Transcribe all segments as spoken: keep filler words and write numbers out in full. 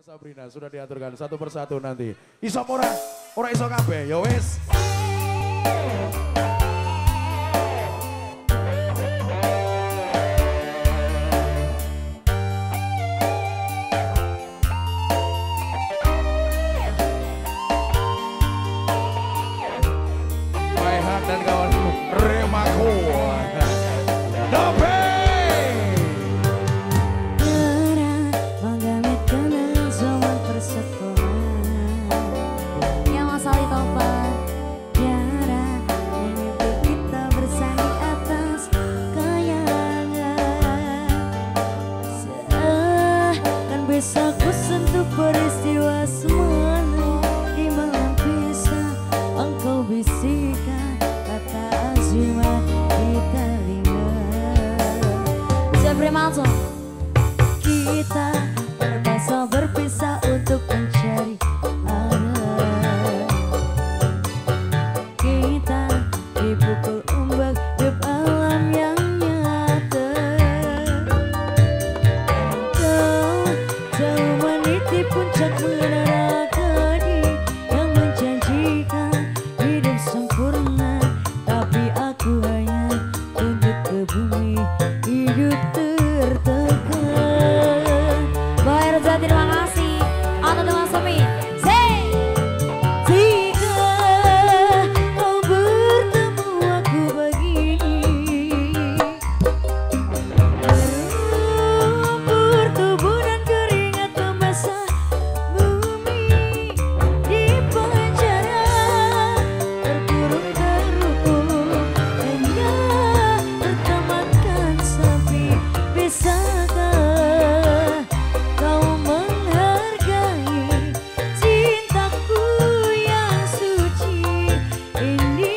Sabrina sudah diaturkan satu persatu nanti. Iso ora? Ora iso kabeh, ya wis. Maihan dan kawan Remaco. Dope. Bisa ku sentuh peristiwa semana di malam pisah, engkau bisikan kata azimat di telinga. Sepremato kita terpaksa berpisah untuk mencari arah. Kita dipukul ombak di alam yang nyata. Jauh meniti puncak menara gadi yang menjanjikan hidup sempurna, tapi aku hanya tunduk ke bumi, hidup tertekan. Bayar Zati, terima kasih. Atau dengan Semi. Jika kau bertemu aku begini, berlumpur tubuh dan keringat membasah bumi di penjara, terkurung terhukum hanya tertamatkan sepi. Bisakah kau menghargai cintaku yang suci ini?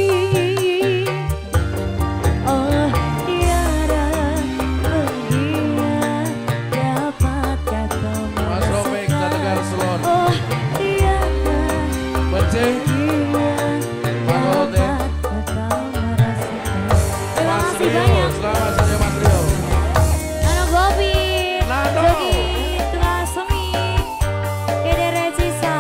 Oh tiada pengingat, dapatkah kau Mas Ropek, Tegar Selon. Oh tiada Benceng. pengingat, dapatkah kau merasakan. Terima Mas kasih Rio, banyak. selamat saja Mas Rio. Nano Gobi, Nano. Jogi, Tengah Semi, Kede Regisa,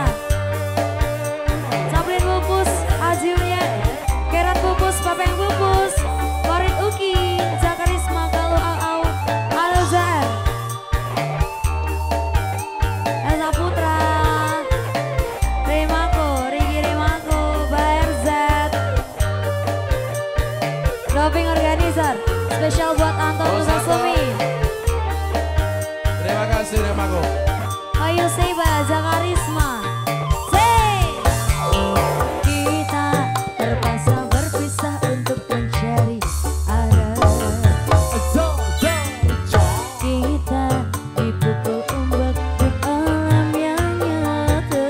Sablin Bupus, Azilnya, Kerat Bupus, Papeng Bupus, Farid Uki, Zakarisma, Galuh Al-Au, Halo Zahar, Esa Putra, Remako, Rigi Remako, Bayer Z, Doping Organizer, spesial buat Anton Oh, Musa Santo. Sumi. Terima kasih Remaco. Ayo Seba, Zakarisma. Say! Kita terpaksa berpisah untuk mencari arah. Kita dipukul ombak di alam yang nyata.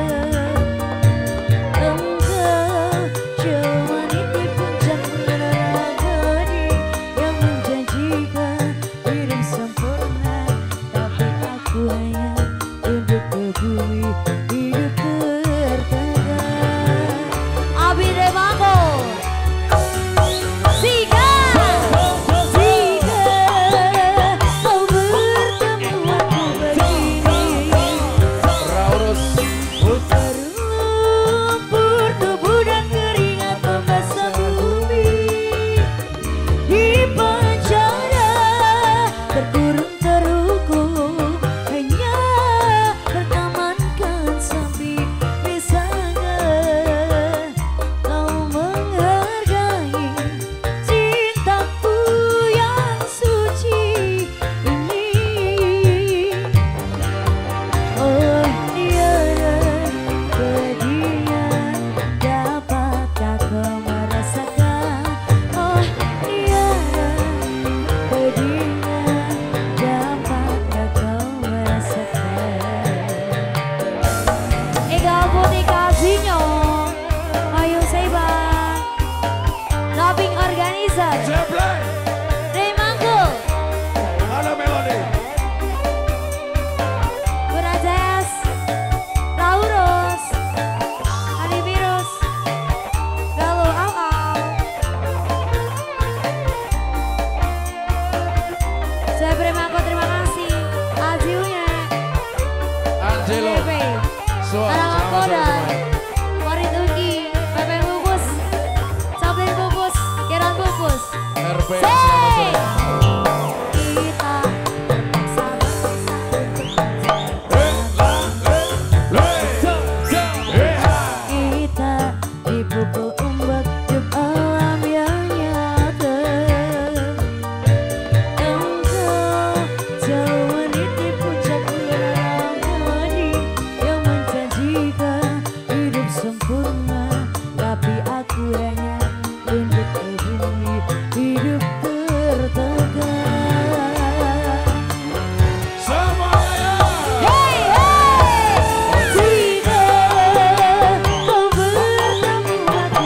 Engkau jauh meniti puncak menara gadi yang menjanjikan hidup sempurna, tapi aku hanya tunduk ke bumi, hidup tertekan. Abi Remaco, Zika, Zika kau bertemu aku begini, Raurus. berlumpur tubuh dan keringat membasah bumi di penjara, terkurung terhukum hanya tertamankan Jelo. Suap sama-sama. Farid Uki, Pepe Bungkus, Sablin Bungkus, Kiran Bungkus. R P selamat sore. Kita kita dipukul ombak di alam yang nyata. Engkau jauh meniti puncak menangani yang menjanjikan hidup sempurna, tapi aku hanya untuk bumi hidup tertekan. Semuanya. Hey hey, jika kau bertemu aku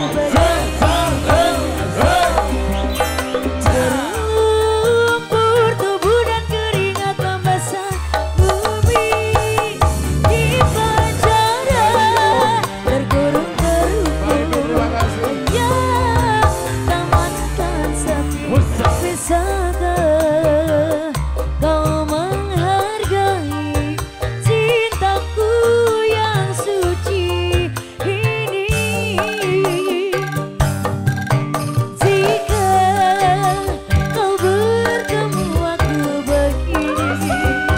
berlumpur tubuh dan keringat membasah bumi di penjara terkurung terhukum hanya tamatkan sepi. Bisakah kau menghargai cintaku yang suci ini? Jika kau bertemu aku begini,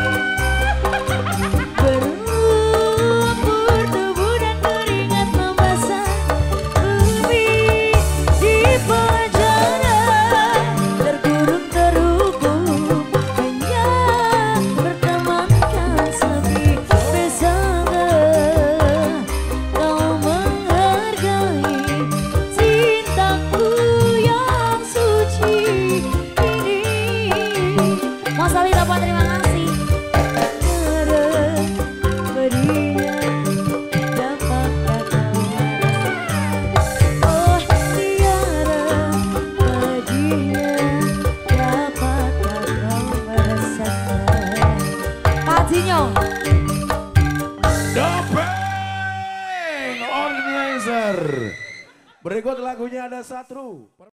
berlumpur tubuh dan keringat membasah bumi di penjara terkurung terhukum hanya bertemankan sepi. Bisakah kau menghargai cintaku yang suci ini? Mas Ali dapat terima kasih. Tiada berinya dapatkah kau merasakan? Oh tiada berinya dapatkah kau merasakan? Pak Jinyo. The Bang Organizer. Berikut lagunya ada Satru.